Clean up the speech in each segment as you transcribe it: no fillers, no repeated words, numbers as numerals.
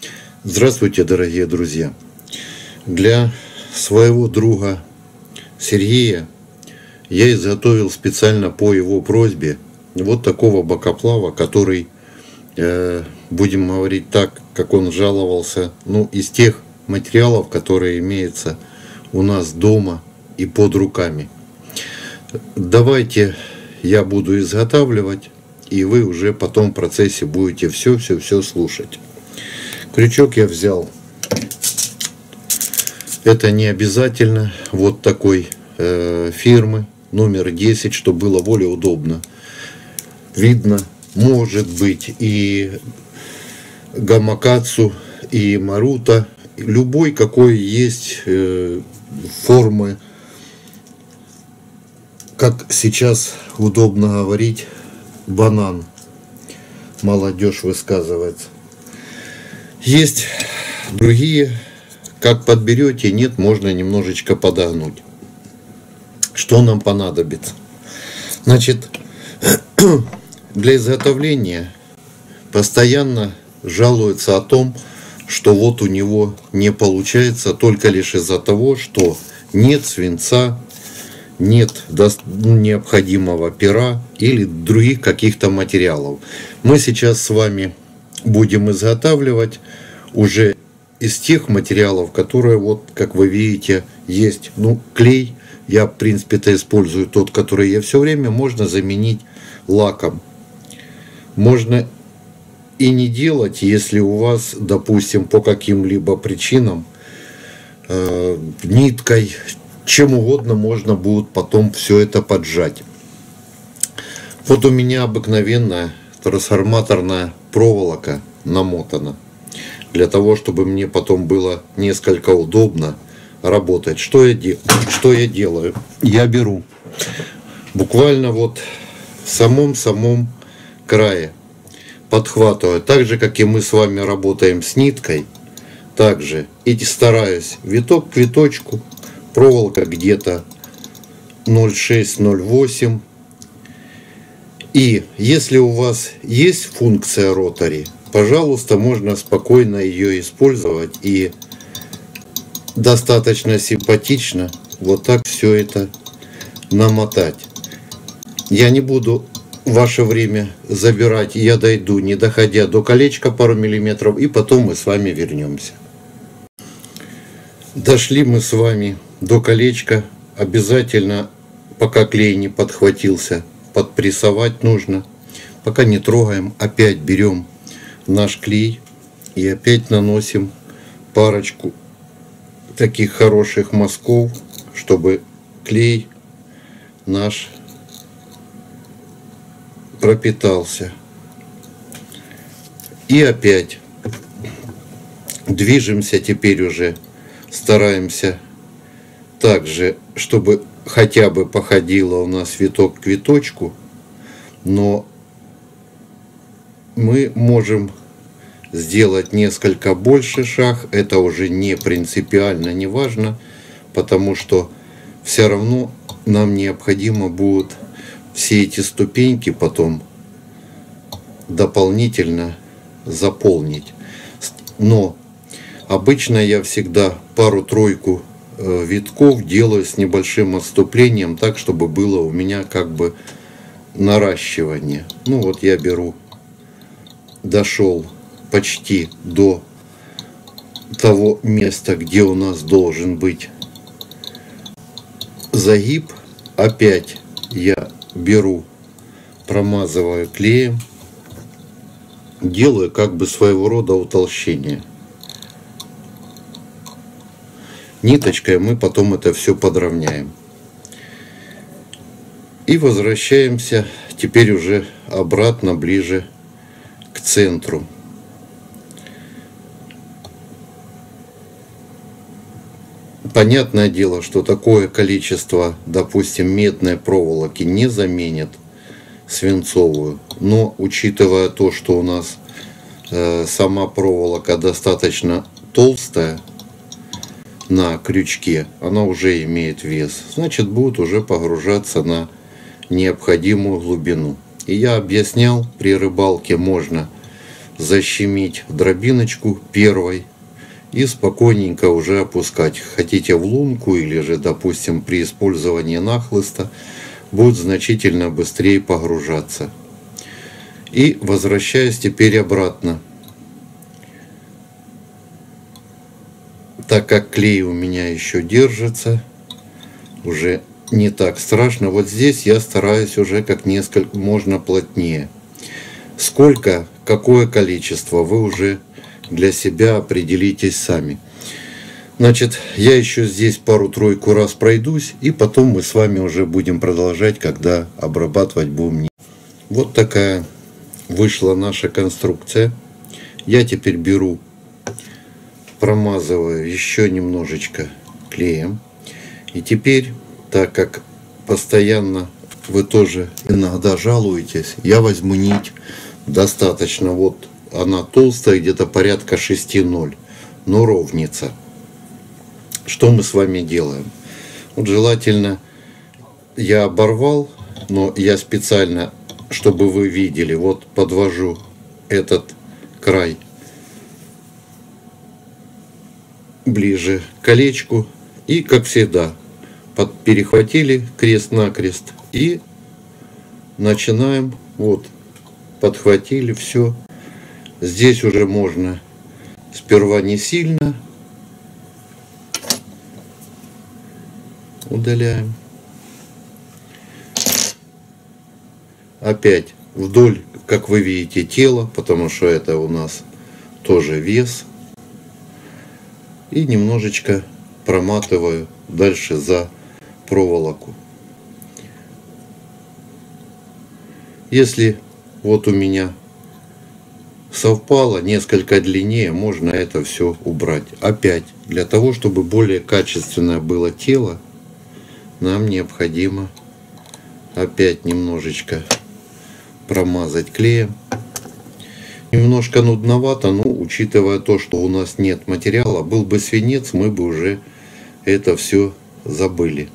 Здравствуйте, дорогие друзья! Для своего друга Сергея я изготовил специально по его просьбе вот такого бокоплава, который, будем говорить так, как он жаловался, из тех материалов, которые имеются у нас дома и под руками. Давайте я буду изготавливать, и вы уже потом в процессе будете все слушать. Крючок я взял. Это не обязательно вот такой фирмы, номер 10, чтобы было более удобно. Видно, может быть и Гамакацу, и Марута, любой, какой есть формы, как сейчас удобно говорить, банан. Молодежь высказывается. Есть другие, как подберете, нет, можно немножечко подогнуть. Что нам понадобится? Значит, для изготовления постоянно жалуются о том, что вот у него не получается только лишь из-за того, что нет свинца, нет необходимого пера или других каких-то материалов. Мы сейчас с вами будем изготавливать уже из тех материалов, которые, вот как вы видите, есть. Клей, я в принципе-то использую тот, который я все время, можно заменить лаком. Можно и не делать, если у вас, допустим, по каким-либо причинам, ниткой, чем угодно можно будет потом все это поджать. Вот у меня обыкновенная трансформаторная проволока намотана, для того, чтобы мне потом было несколько удобно работать. Что я делаю? Я беру буквально вот в самом крае, подхватываю, так же, как и мы с вами работаем с ниткой, также и стараюсь виток к виточку, проволока где-то 0,6-0,8. И если у вас есть функция ротари, пожалуйста, можно спокойно ее использовать и достаточно симпатично вот так все это намотать. Я не буду ваше время забирать, я дойду, не доходя до колечка, пару миллиметров, и потом мы с вами вернемся. Дошли мы с вами до колечка. Обязательно, пока клей не подхватился, подпрессовать нужно. Пока не трогаем, опять берем наш клей и опять наносим парочку таких хороших мазков, чтобы клей наш пропитался. И опять движемся теперь уже, стараемся также, чтобы хотя бы походило у нас виток к виточку, но мы можем сделать несколько больше шаг, это уже не принципиально, не важно, потому что все равно нам необходимо будет все эти ступеньки потом дополнительно заполнить. Но обычно я всегда пару-тройку витков делаю с небольшим отступлением, так, чтобы было у меня как бы наращивание. Вот я беру, дошел почти до того места, где у нас должен быть загиб. Опять я беру, промазываю клеем, делаю как бы своего рода утолщение. Ниточкой мы потом это все подровняем. И возвращаемся теперь уже обратно, ближе к центру. Понятное дело, что такое количество, допустим, медной проволоки не заменит свинцовую. Но учитывая то, что у нас сама проволока достаточно толстая, на крючке, она уже имеет вес, значит будет уже погружаться на необходимую глубину. И я объяснял, при рыбалке можно защемить дробиночку первой и спокойненько уже опускать. Хотите в лунку или же, допустим, при использовании нахлыста, будет значительно быстрее погружаться. И возвращаюсь теперь обратно. Так как клей у меня еще держится, уже не так страшно. Вот здесь я стараюсь уже как несколько можно плотнее. Сколько, какое количество, вы уже для себя определитесь сами. Значит, я еще здесь пару-тройку раз пройдусь, и потом мы с вами уже будем продолжать, когда обрабатывать будем. Вот такая вышла наша конструкция. Я теперь беру, промазываю еще немножечко клеем. И теперь, так как постоянно вы тоже иногда жалуетесь, я возьму нить достаточно, вот она толстая, где-то порядка 6,0, но ровница. Что мы с вами делаем? Вот желательно, я оборвал, но я специально, чтобы вы видели, вот подвожу этот край ближе к колечку и, как всегда, перехватили крест-накрест и начинаем, вот, подхватили, все. Здесь уже можно сперва не сильно, удаляем. Опять вдоль, как вы видите, тела, потому что это у нас тоже вес. И немножечко проматываю дальше за проволоку. Если вот у меня совпало несколько длиннее, можно это все убрать. Опять, для того, чтобы более качественное было тело, нам необходимо опять немножечко промазать клеем. Немножко нудновато, но учитывая то, что у нас нет материала, был бы свинец, мы бы уже это все забыли.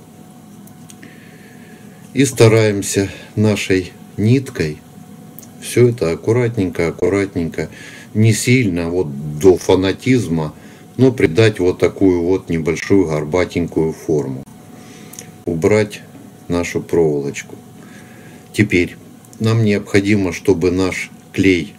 И стараемся нашей ниткой все это аккуратненько, аккуратненько, не сильно вот до фанатизма, но придать вот такую вот небольшую горбатенькую форму. Убрать нашу проволочку. Теперь нам необходимо, чтобы наш клей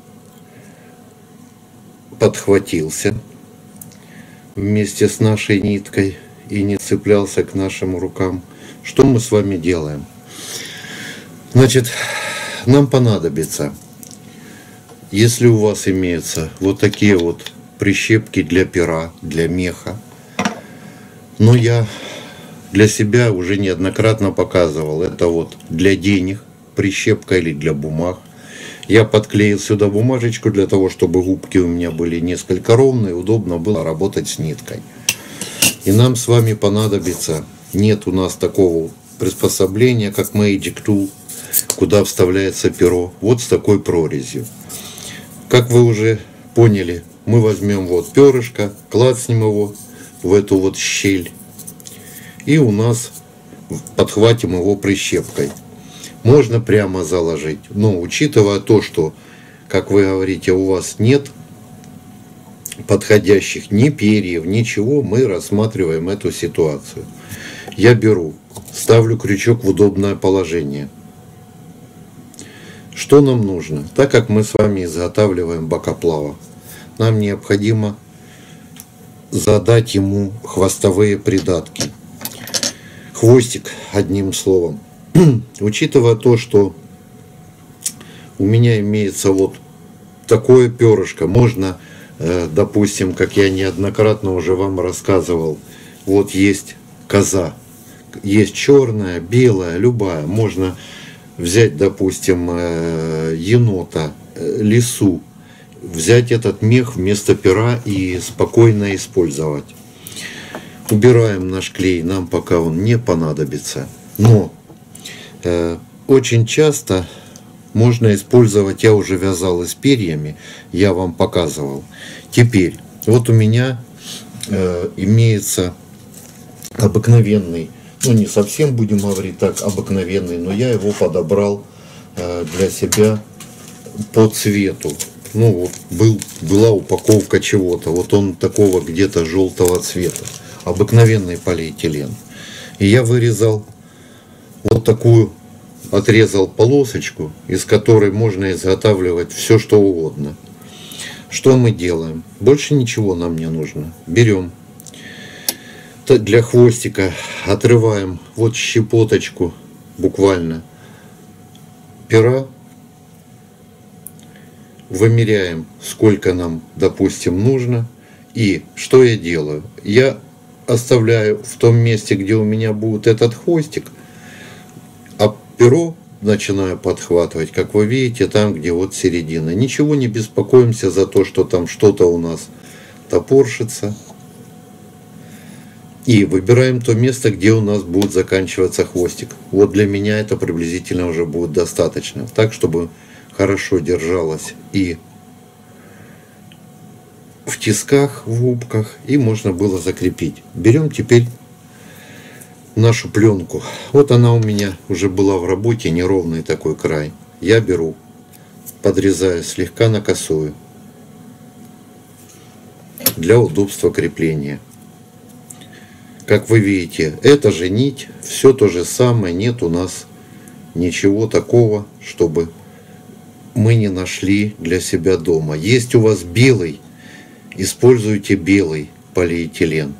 подхватился вместе с нашей ниткой и не цеплялся к нашим рукам. Что мы с вами делаем? Значит, нам понадобится, если у вас имеются вот такие вот прищепки для пера, для меха, но я для себя уже неоднократно показывал, это вот для денег прищепка или для бумаг. Я подклеил сюда бумажечку для того, чтобы губки у меня были несколько ровные, удобно было работать с ниткой. И нам с вами понадобится, нет у нас такого приспособления, как Magic Tool, куда вставляется перо, вот с такой прорезью. Как вы уже поняли, мы возьмем вот перышко, клацнем его в эту вот щель, и у нас подхватим его прищепкой. Можно прямо заложить, но учитывая то, что, как вы говорите, у вас нет подходящих ни перьев, ничего, мы рассматриваем эту ситуацию. Я беру, ставлю крючок в удобное положение. Что нам нужно? Так как мы с вами изготавливаем бокоплава, нам необходимо задать ему хвостовые придатки. Хвостик, одним словом. Учитывая то, что у меня имеется вот такое перышко, можно, допустим, как я неоднократно уже вам рассказывал, вот есть коза, есть черная, белая, любая, можно взять, допустим, енота, лису, взять этот мех вместо пера и спокойно использовать. Убираем наш клей, нам пока он не понадобится, но очень часто можно использовать, я уже вязал с перьями, я вам показывал. Теперь, вот у меня имеется обыкновенный, ну не совсем будем говорить так обыкновенный, но я его подобрал для себя по цвету. ну вот была упаковка чего-то, вот он такого где-то желтого цвета, обыкновенный полиэтилен. И я вырезал вот такую, отрезал полосочку, из которой можно изготавливать все, что угодно. Что мы делаем? Больше ничего нам не нужно. Берем для хвостика, отрываем вот щепоточку, буквально, пера, вымеряем, сколько нам, допустим, нужно. И что я делаю? Я оставляю в том месте, где у меня будет этот хвостик, а перо начинаю подхватывать, как вы видите, там, где вот середина. Ничего не беспокоимся за то, что там что-то у нас топорщится. И выбираем то место, где у нас будет заканчиваться хвостик. Вот для меня это приблизительно уже будет достаточно. Так, чтобы хорошо держалось и в тисках, в губках, и можно было закрепить. Берем теперь нашу пленку. Вот она у меня уже была в работе, неровный такой край. Я беру, подрезаю слегка на косую для удобства крепления. Как вы видите, это же нить, все то же самое, нет у нас ничего такого, чтобы мы не нашли для себя дома. Есть у вас белый, используйте белый полиэтилен.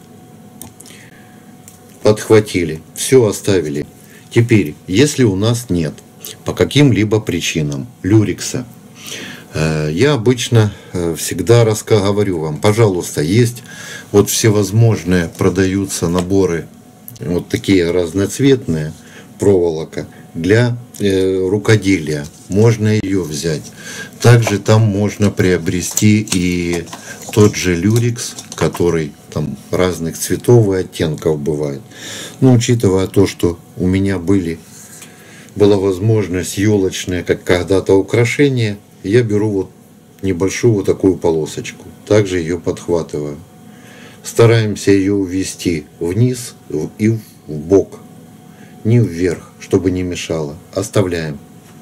Подхватили, все оставили. Теперь, если у нас нет по каким-либо причинам люрекса, я обычно всегда говорю вам, пожалуйста, есть вот всевозможные, продаются наборы, вот такие разноцветные, проволока для рукоделия. Можно ее взять. Также там можно приобрести и тот же люрекс, который там разных цветов и оттенков бывает. Но учитывая то, что у меня была возможность елочная, как когда-то украшение, я беру вот небольшую вот такую полосочку. Также ее подхватываю. Стараемся ее увести вниз и в бок, не вверх, чтобы не мешало. Оставляем.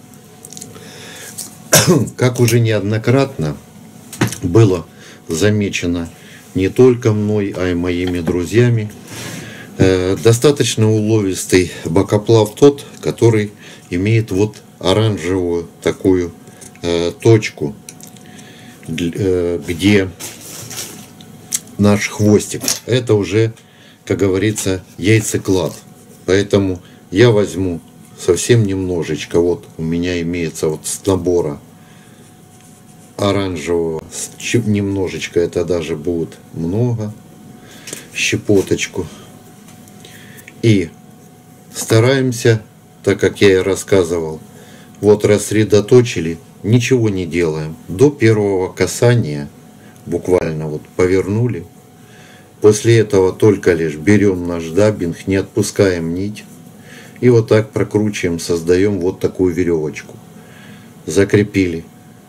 Как уже неоднократно было замечено не только мной, а и моими друзьями, достаточно уловистый бокоплав тот, который имеет вот оранжевую такую точку, где наш хвостик. Это уже, как говорится, яйцеклад. Поэтому я возьму совсем немножечко. Вот у меня имеется вот с набора оранжевого, немножечко, это даже будет много, щепоточку. И стараемся, так как я и рассказывал, вот рассредоточили, ничего не делаем. До первого касания, буквально вот повернули. После этого только лишь берем наш даббинг, не отпускаем нить. И вот так прокручиваем, создаем вот такую веревочку. Закрепили.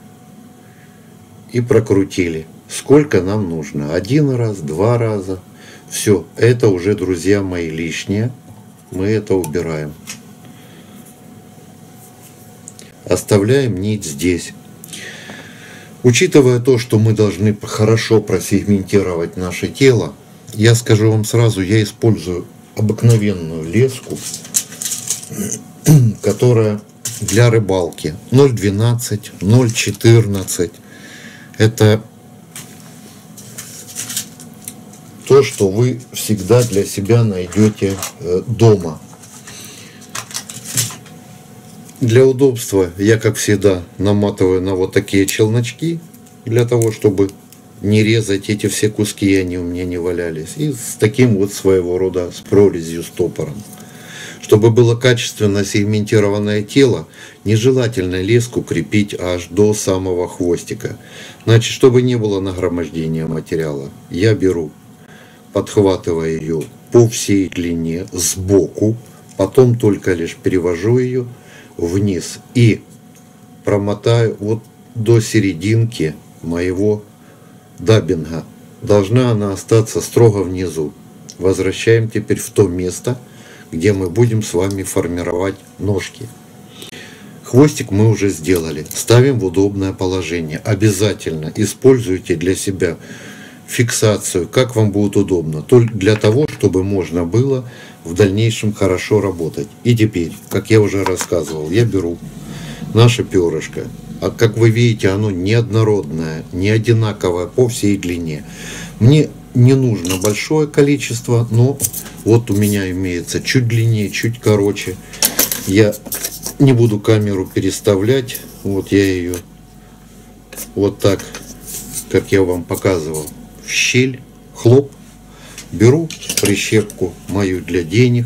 И прокрутили. Сколько нам нужно? 1 раз, 2 раза. Все, это уже, друзья мои, лишнее. Мы это убираем. Оставляем нить здесь. Учитывая то, что мы должны хорошо просегментировать наше тело, я скажу вам сразу, я использую обыкновенную леску, которая для рыбалки 0,12, 0,14. Это то, что вы всегда для себя найдете дома. Для удобства я, как всегда, наматываю на вот такие челночки, для того, чтобы не резать эти все куски, и они у меня не валялись. И с таким вот своего рода, с прорезью, стопором. Чтобы было качественно сегментированное тело, нежелательно леску крепить аж до самого хвостика. Значит, чтобы не было нагромождения материала, я беру, подхватываю ее по всей длине, сбоку, потом только лишь перевожу ее вниз и промотаю вот до серединки моего даббинга. Должна она остаться строго внизу. Возвращаем теперь в то место, где мы будем с вами формировать ножки. Хвостик мы уже сделали. Ставим в удобное положение. Обязательно используйте для себя фиксацию, как вам будет удобно. Только для того, чтобы можно было в дальнейшем хорошо работать. И теперь, как я уже рассказывал, я беру наше перышко. А как вы видите, оно неоднородное, не одинаковое по всей длине. Мне не нужно большое количество, но вот у меня имеется чуть длиннее, чуть короче. Я не буду камеру переставлять. Вот я ее вот так, как я вам показывал, в щель, хлоп, беру прищепку мою для денег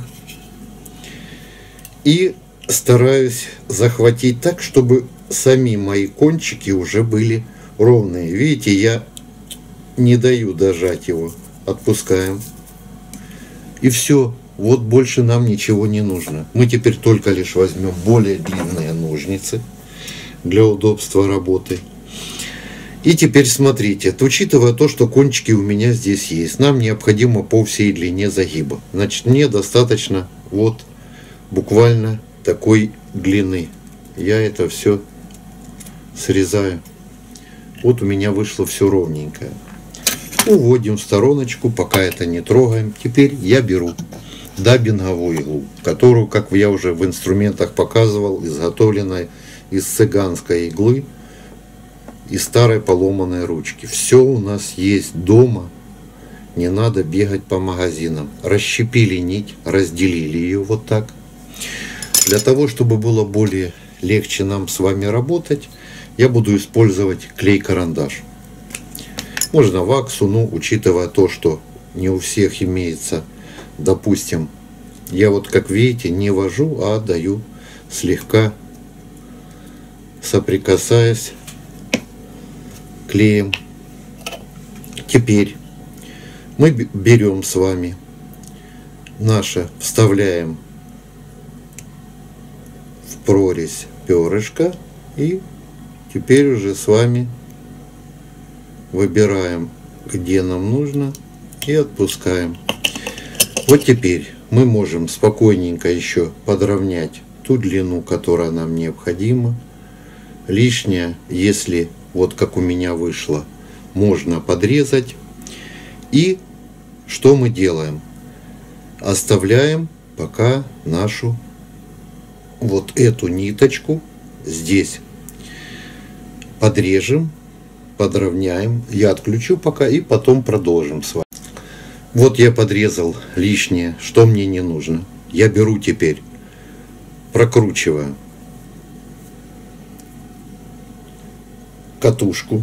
и стараюсь захватить так, чтобы сами мои кончики уже были ровные. Видите, я не даю дожать его. Отпускаем. И все. Вот больше нам ничего не нужно. Мы теперь только лишь возьмем более длинные ножницы для удобства работы. И теперь смотрите, учитывая то, что кончики у меня здесь есть, нам необходимо по всей длине загиба. Значит, мне достаточно вот буквально такой длины. Я это все срезаю. Вот у меня вышло все ровненькое. Уводим в стороночку, пока это не трогаем. Теперь я беру даббинговую иглу, которую, как я уже в инструментах показывал, изготовленная из цыганской иглы и старой поломанной ручки. Все у нас есть дома, не надо бегать по магазинам. Расщепили нить, разделили ее вот так. Для того, чтобы было более легче нам с вами работать, я буду использовать клей-карандаш. Можно ваксу, но учитывая то, что не у всех имеется, допустим, я вот, как видите, не вожу, а даю слегка, соприкасаясь клеем. Теперь мы берем с вами наше, вставляем в прорезь перышко и теперь уже с вами выбираем, где нам нужно, и отпускаем. Вот теперь мы можем спокойненько еще подровнять ту длину, которая нам необходима. Лишнее, если вот как у меня вышло, можно подрезать. И что мы делаем? Оставляем пока нашу вот эту ниточку здесь. Подрежем, подровняем. Я отключу пока и потом продолжим с вами. Вот я подрезал лишнее, что мне не нужно. Я беру теперь, прокручиваю катушку.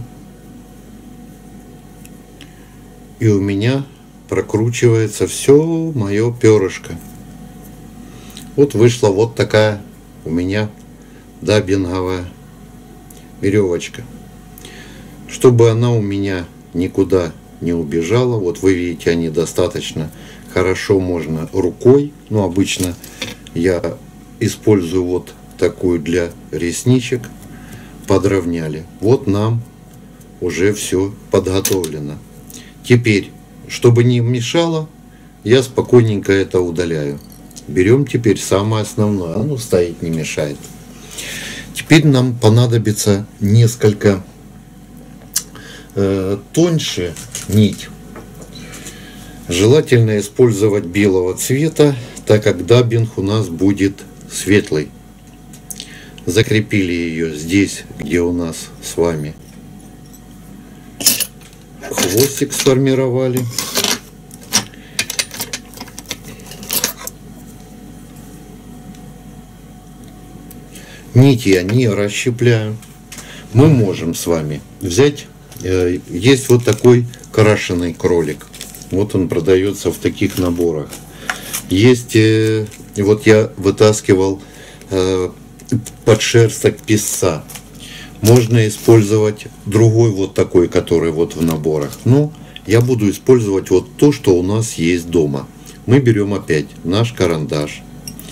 И у меня прокручивается все мое перышко. Вот вышла вот такая у меня даббинговая веревочка. Чтобы она у меня никуда не убежала, вот вы видите, они достаточно хорошо можно рукой, но обычно я использую вот такую для ресничек, подровняли. Вот нам уже все подготовлено. Теперь, чтобы не мешало, я спокойненько это удаляю. Берем теперь самое основное, оно стоит, не мешает. Теперь нам понадобится несколько тоньше нить. Желательно использовать белого цвета, так как даббинг у нас будет светлый. Закрепили ее здесь, где у нас с вами хвостик сформировали. Нить я не расщепляю. Мы можем с вами взять, есть вот такой крашеный кролик. Вот он продается в таких наборах. Есть, вот я вытаскивал подшерсток песца. Можно использовать другой вот такой, который вот в наборах. Но я буду использовать вот то, что у нас есть дома. Мы берем опять наш карандаш.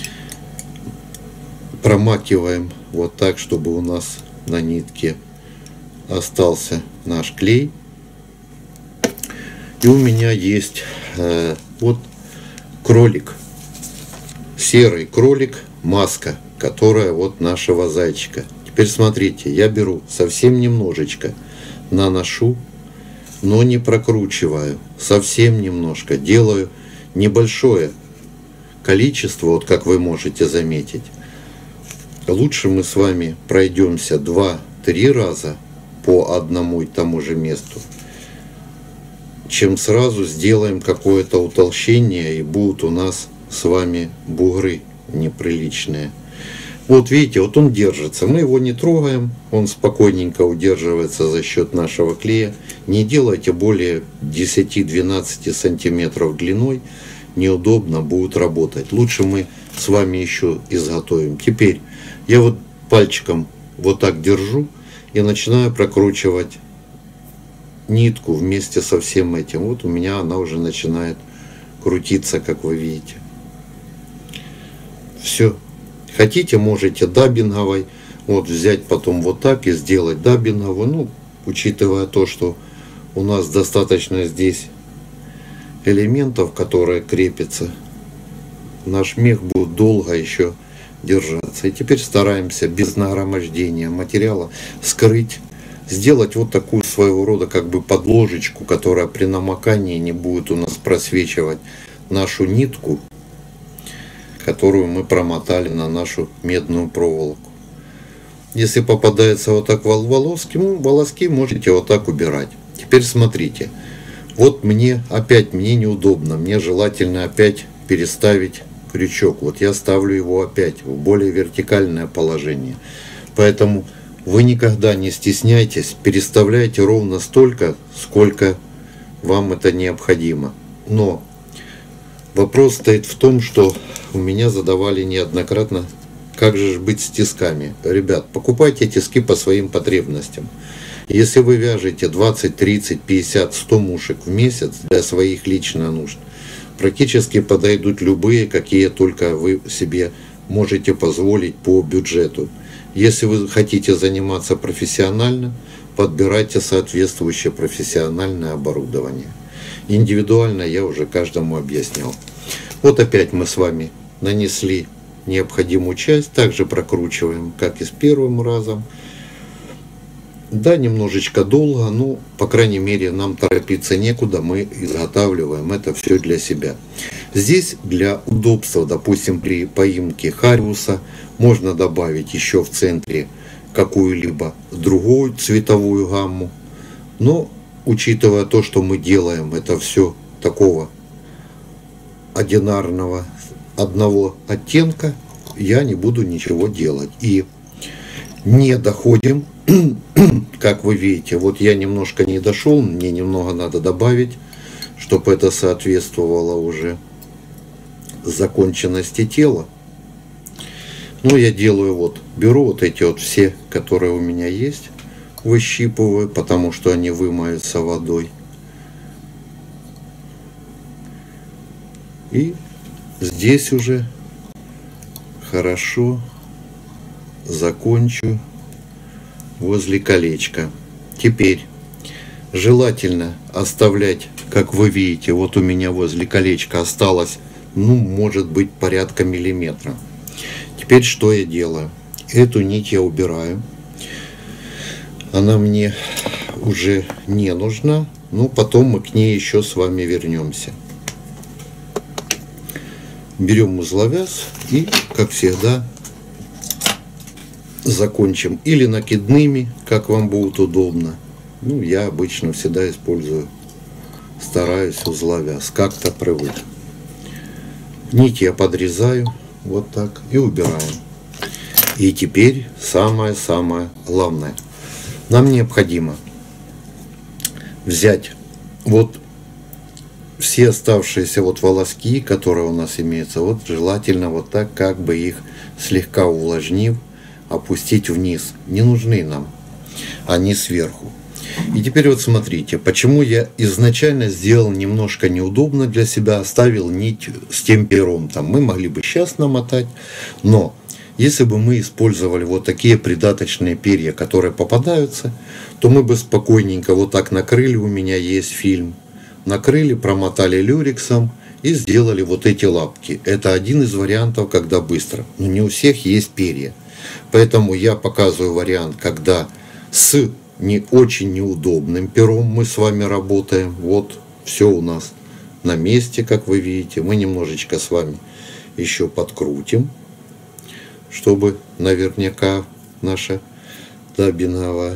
Промакиваем вот так, чтобы у нас на нитке остался наш клей. И у меня есть вот кролик, серый кролик, маска. которая вот нашего зайчика. Теперь смотрите, я беру совсем немножечко, наношу, но не прокручиваю, совсем немножко, делаю небольшое количество, вот как вы можете заметить. Лучше мы с вами пройдемся 2-3 раза по одному и тому же месту, чем сразу сделаем какое-то утолщение и будут у нас с вами бугры неприличные. Вот видите, вот он держится, мы его не трогаем, он спокойненько удерживается за счет нашего клея. Не делайте более 10-12 сантиметров длиной, неудобно будет работать. Лучше мы с вами еще изготовим. Теперь я вот пальчиком вот так держу и начинаю прокручивать нитку вместе со всем этим. Вот у меня она уже начинает крутиться, как вы видите. Все. Хотите, можете даббинговой вот взять потом вот так и сделать даббинговую. Ну, учитывая то, что у нас достаточно здесь элементов, которые крепятся, наш мех будет долго еще держаться. И теперь стараемся без нагромождения материала скрыть, сделать вот такую своего рода как бы подложечку, которая при намокании не будет у нас просвечивать нашу нитку, которую мы промотали на нашу медную проволоку. Если попадается вот так волоски, волоски можете вот так убирать. Теперь смотрите, вот мне неудобно, мне желательно опять переставить крючок. Вот я ставлю его опять в более вертикальное положение. Поэтому вы никогда не стесняйтесь, переставляйте ровно столько, сколько вам это необходимо. Но вопрос стоит в том, что у меня задавали неоднократно, как же быть с тисками. Ребят, покупайте тиски по своим потребностям. Если вы вяжете 20, 30, 50, 100 мушек в месяц для своих личных нужд, практически подойдут любые, какие только вы себе можете позволить по бюджету. Если вы хотите заниматься профессионально, подбирайте соответствующее профессиональное оборудование. Индивидуально я уже каждому объяснял. Вот опять мы с вами нанесли необходимую часть, также прокручиваем, как и с первым разом. Да, немножечко долго, но, по крайней мере, нам торопиться некуда, мы изготавливаем это все для себя. Здесь для удобства, допустим, при поимке хариуса, можно добавить еще в центре какую-либо другую цветовую гамму. Но, учитывая то, что мы делаем это все такого одинарного, одного оттенка, я не буду ничего делать. И не доходим, как вы видите, вот я немножко не дошел, мне немного надо добавить, чтобы это соответствовало уже законченности тела. Но я делаю вот, беру вот эти вот все, которые у меня есть, выщипываю, потому что они вымоются водой. И здесь уже хорошо закончу возле колечка. Теперь желательно оставлять, как вы видите, вот у меня возле колечка осталось, ну, может быть, порядка миллиметра. Теперь что я делаю? Эту нить я убираю. Она мне уже не нужна, но потом мы к ней еще с вами вернемся. Берем узловяз и, как всегда, закончим или накидными, как вам будет удобно. Ну, я обычно всегда использую, стараюсь узловяз, как-то привык. Нить я подрезаю вот так и убираем. И теперь самое-самое главное. Нам необходимо взять вот все оставшиеся вот волоски, которые у нас имеются, вот желательно вот так, как бы их слегка увлажнив, опустить вниз. Не нужны нам они сверху. И теперь вот смотрите, почему я изначально сделал немножко неудобно для себя, оставил нить с тем пером. Там мы могли бы сейчас намотать, но если бы мы использовали вот такие придаточные перья, которые попадаются, то мы бы спокойненько вот так накрыли, у меня есть фильм, накрыли, промотали люрексом и сделали вот эти лапки. Это один из вариантов, когда быстро. Но не у всех есть перья. Поэтому я показываю вариант, когда с не очень неудобным пером мы с вами работаем. Вот все у нас на месте, как вы видите. Мы немножечко с вами еще подкрутим, чтобы наверняка наша даббинговая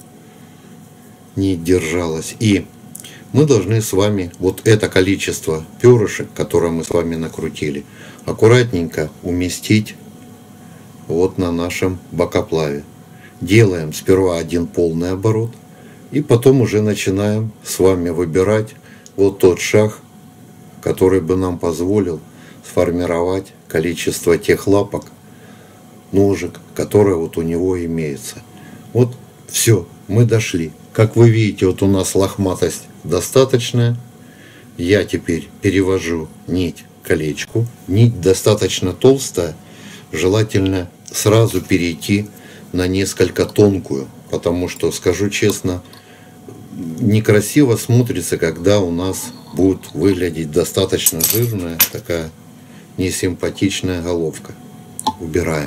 нить держалась. И мы должны с вами вот это количество перышек, которое мы с вами накрутили, аккуратненько уместить вот на нашем бокоплаве. Делаем сперва один полный оборот, и потом уже начинаем с вами выбирать вот тот шаг, который бы нам позволил сформировать количество тех лапок, ножек, которые вот у него имеется. Вот все, мы дошли. Как вы видите, вот у нас лохматость достаточная. Я теперь перевожу нить к колечку. Нить достаточно толстая. Желательно сразу перейти на несколько тонкую, потому что, скажу честно, некрасиво смотрится, когда у нас будет выглядеть достаточно жирная, такая несимпатичная головка. Убираем.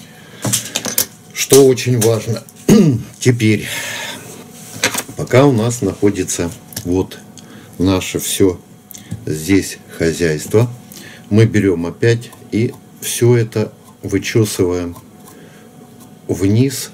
Что очень важно, теперь, пока у нас находится вот наше все здесь хозяйство, мы берем опять и все это вычесываем вниз.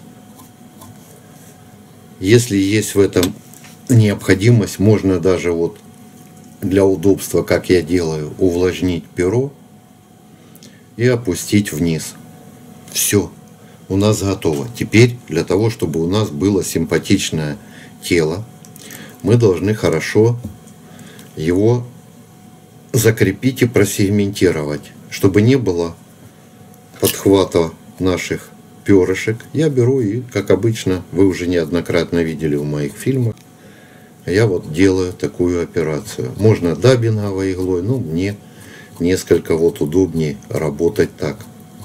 Если есть в этом необходимость, можно даже вот для удобства, как я делаю, увлажнить перо и опустить вниз. Все, у нас готово. Теперь для того, чтобы у нас было симпатичное тело, мы должны хорошо его закрепить и просегментировать, чтобы не было подхвата наших перышек. Я беру и, как обычно, вы уже неоднократно видели в моих фильмах, я вот делаю такую операцию. Можно даббинговой иглой, но мне несколько вот удобнее работать так.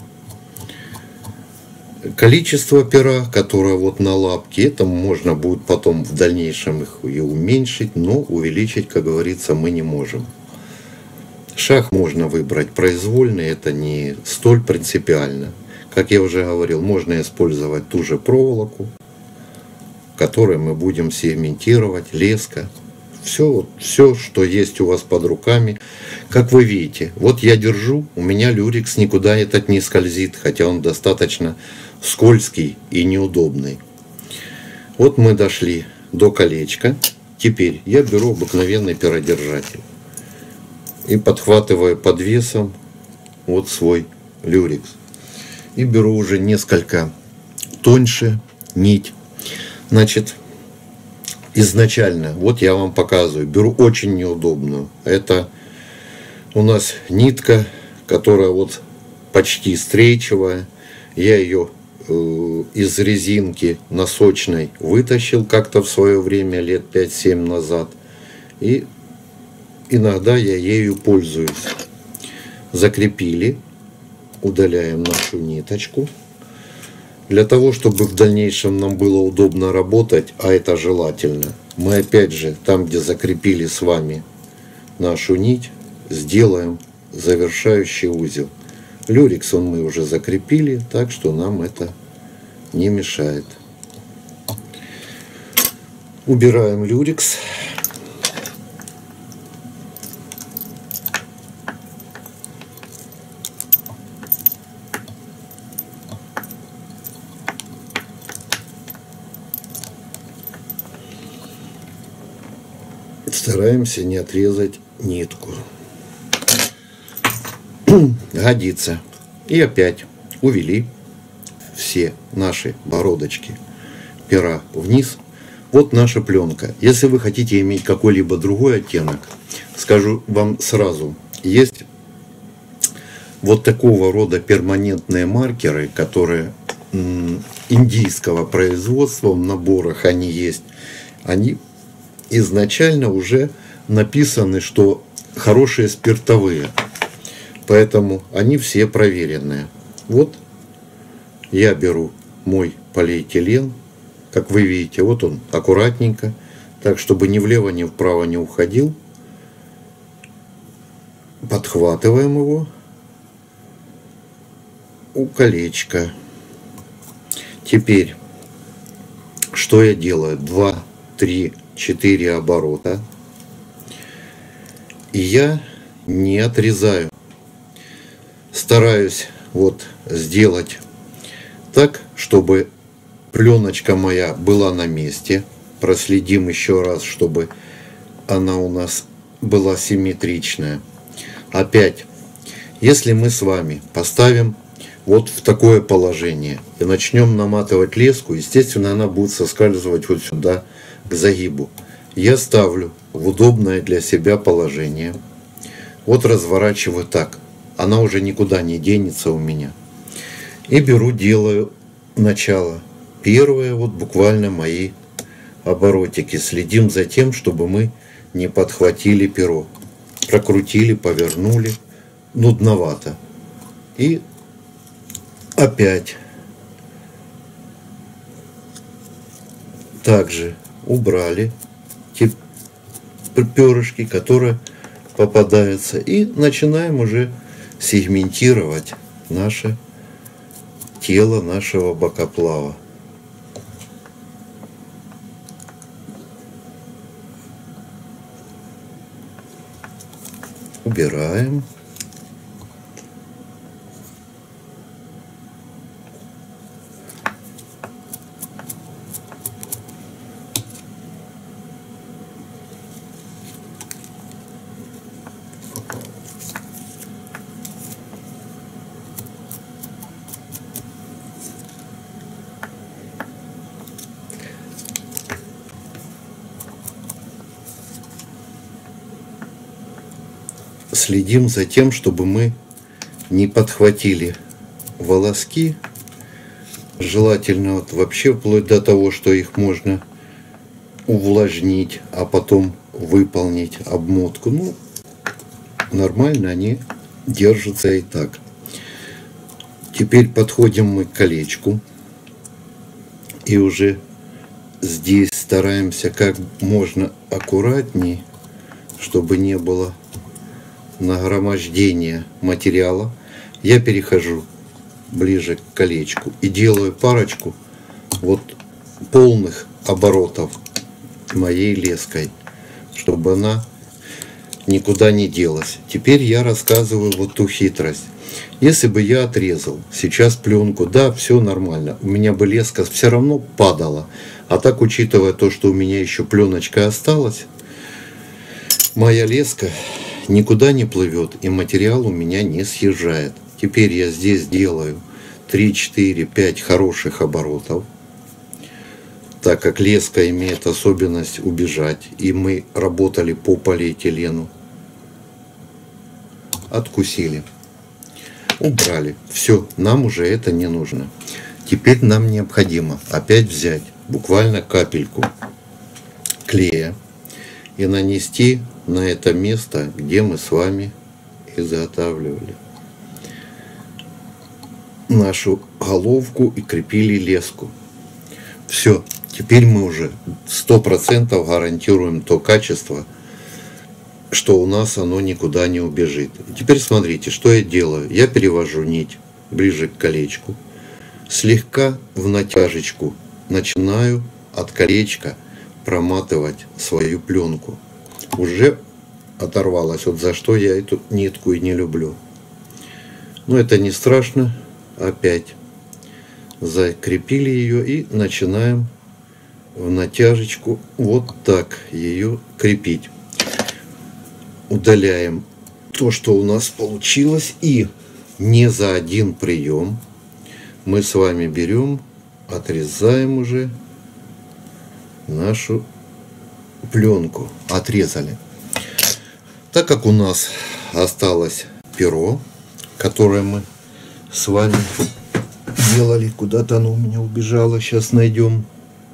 Количество пера, которое вот на лапке, это можно будет потом в дальнейшем их и уменьшить, но увеличить, как говорится, мы не можем. Шаг можно выбрать произвольный, это не столь принципиально. Как я уже говорил, можно использовать ту же проволоку, которой мы будем сегментировать, леска. Все, что есть у вас под руками. Как вы видите, вот я держу, у меня люрикс никуда этот не скользит, хотя он достаточно скользкий и неудобный. Вот мы дошли до колечка. Теперь я беру обыкновенный перодержатель и подхватываю под весом вот свой люрикс. И беру уже несколько тоньше нить. Значит, изначально, вот я вам показываю, беру очень неудобную. Это у нас нитка, которая вот почти стрейчевая. Я ее из резинки носочной вытащил как-то в свое время, лет 5-7 назад. И иногда я ею пользуюсь. Закрепили. Удаляем нашу ниточку. Для того, чтобы в дальнейшем нам было удобно работать, а это желательно, мы опять же, там где закрепили с вами нашу нить, сделаем завершающий узел. Люрикс мы уже закрепили, так что нам это не мешает. Убираем люрикс. Стараемся не отрезать нитку. Годится. И опять увели все наши бородочки пера вниз. Вот наша пленка. Если вы хотите иметь какой-либо другой оттенок, скажу вам сразу, есть вот такого рода перманентные маркеры, которые индийского производства, в наборах они есть. Они изначально уже написаны, что хорошие спиртовые. Поэтому они все проверенные. Вот я беру мой полиэтилен. Как вы видите, вот он аккуратненько. Так, чтобы ни влево, ни вправо не уходил. подхватываем его у колечка. Теперь, что я делаю? 2, 3, 4 оборота. И я не отрезаю. Стараюсь вот сделать так, чтобы пленочка моя была на месте. Проследим еще раз, чтобы она у нас была симметричная. Опять, если мы с вами поставим вот в такое положение и начнем наматывать леску, естественно, она будет соскальзывать вот сюда к загибу. Я ставлю в удобное для себя положение. Вот разворачиваю так. Она уже никуда не денется у меня. И беру, делаю начало. Первые вот буквально мои оборотики. Следим за тем, чтобы мы не подхватили перо. Прокрутили, повернули. Нудновато. И опять. Также убрали те перышки, которые попадаются. И начинаем уже сегментировать наше тело нашего бокоплава. Убираем. Следим за тем, чтобы мы не подхватили волоски. Желательно вот вообще вплоть до того, что их можно увлажнить, а потом выполнить обмотку. Ну, нормально они держатся и так. Теперь подходим мы к колечку. И уже здесь стараемся как можно аккуратней, чтобы не было нагромождения материала. Я перехожу ближе к колечку и делаю парочку вот полных оборотов моей леской, чтобы она никуда не делась. Теперь я рассказываю вот ту хитрость. Если бы я отрезал сейчас пленку, да, все нормально, у меня бы леска все равно падала. А так, учитывая то, что у меня еще пленочка осталась, моя леска никуда не плывет и материал у меня не съезжает. Теперь я здесь делаю 3, 4, 5 хороших оборотов, так как леска имеет особенность убежать, и мы работали по полиэтилену. Откусили, убрали. Все, нам уже это не нужно. Теперь нам необходимо опять взять буквально капельку клея и нанести на это место, где мы с вами изготавливали нашу головку и крепили леску. Все, теперь мы уже 100% гарантируем то качество, что у нас оно никуда не убежит. И теперь смотрите, что я делаю. Я перевожу нить ближе к колечку, слегка в натяжечку начинаю от колечка проматывать свою пленку. Уже оторвалась, вот за что я эту нитку и не люблю. Но это не страшно. Опять закрепили ее и начинаем в натяжечку вот так ее крепить. Удаляем то, что у нас получилось, и не за один прием мы с вами берем, отрезаем уже нашу пленку. Отрезали. Так как у нас осталось перо, которое мы с вами делали, куда-то оно у меня убежало, сейчас найдем.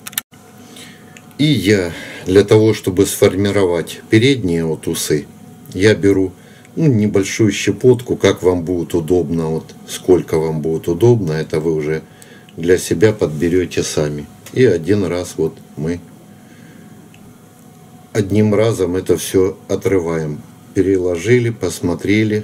И я для того, чтобы сформировать передние вот усы, я беру небольшую щепотку, как вам будет удобно, вот сколько вам будет удобно, это вы уже для себя подберете сами. И один раз вот мы одним разом это все отрываем. переложили, посмотрели.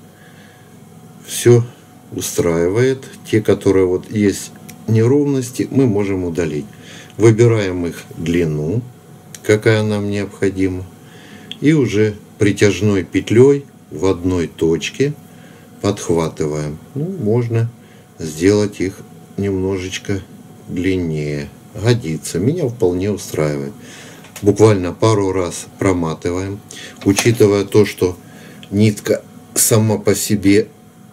Все устраивает. Те, которые вот есть неровности, мы можем удалить. Выбираем их длину, какая нам необходима. И уже притяжной петлей в одной точке подхватываем. Ну, можно сделать их немножечко длиннее. Годится. Меня вполне устраивает. Буквально пару раз проматываем. Учитывая то, что нитка сама по себе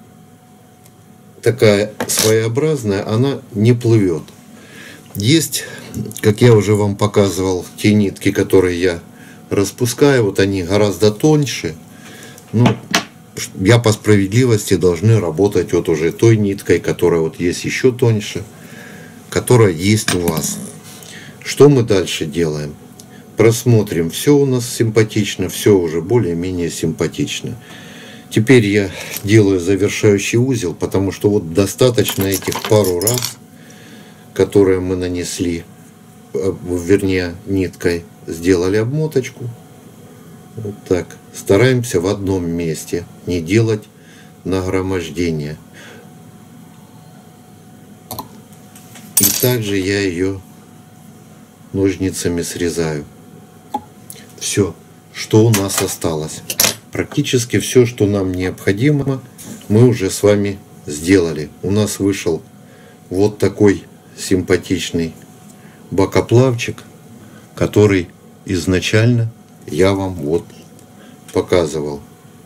такая своеобразная, она не плывет. Есть, как я уже вам показывал, те нитки, которые я распускаю, вот они гораздо тоньше. Ну, я по справедливости должны работать вот уже той ниткой, которая вот есть еще тоньше, которая есть у вас. Что мы дальше делаем? Просмотрим, все у нас симпатично, все уже более-менее симпатично. Теперь я делаю завершающий узел, потому что вот достаточно этих пару раз, которые мы нанесли, вернее ниткой, сделали обмоточку. Вот так. Стараемся в одном месте, не делать нагромождение. И также я ее ножницами срезаю. Все, что у нас осталось. Практически все, что нам необходимо, мы уже с вами сделали. У нас вышел вот такой симпатичный бокоплавчик, который изначально я вам вот показывал.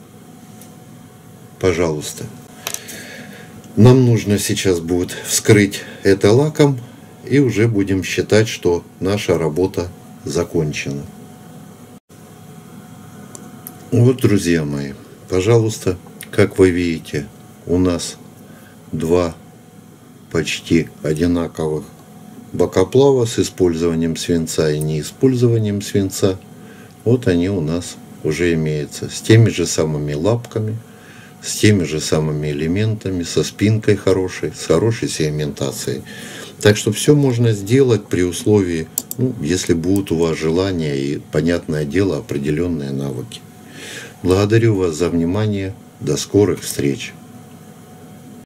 Пожалуйста. Нам нужно сейчас будет вскрыть это лаком, и уже будем считать, что наша работа закончена. Вот, друзья мои, пожалуйста, как вы видите, у нас два почти одинаковых бокоплава с использованием свинца и неиспользованием свинца. Вот они у нас уже имеются, с теми же самыми лапками, с теми же самыми элементами, со спинкой хорошей, с хорошей сегментацией. Так что все можно сделать при условии, ну, если будут у вас желания и, понятное дело, определенные навыки. Благодарю вас за внимание. До скорых встреч.